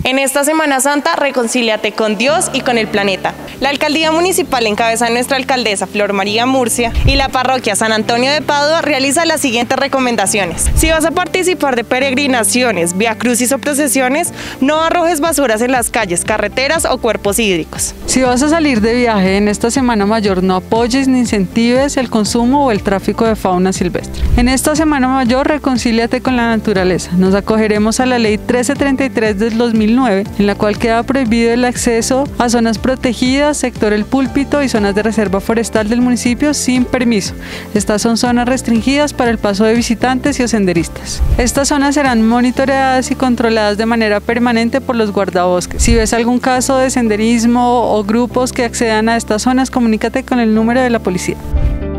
En esta Semana Santa, reconcíliate con Dios y con el planeta. La Alcaldía Municipal, en cabeza de nuestra alcaldesa Flor María Murcia, y la Parroquia San Antonio de Padua realiza las siguientes recomendaciones. Si vas a participar de peregrinaciones, viacrucis o procesiones, no arrojes basuras en las calles, carreteras o cuerpos hídricos. Si vas a salir de viaje en esta Semana Mayor, no apoyes ni incentives el consumo o el tráfico de fauna silvestre. En esta Semana Mayor, reconcíliate con la naturaleza. Nos acogeremos a la Ley 1333 del 2009, en la cual queda prohibido el acceso a zonas protegidas, sector El Púlpito y zonas de reserva forestal del municipio sin permiso. Estas son zonas restringidas para el paso de visitantes y senderistas. Estas zonas serán monitoreadas y controladas de manera permanente por los guardabosques. Si ves algún caso de senderismo o grupos que accedan a estas zonas, comunícate con el número de la policía.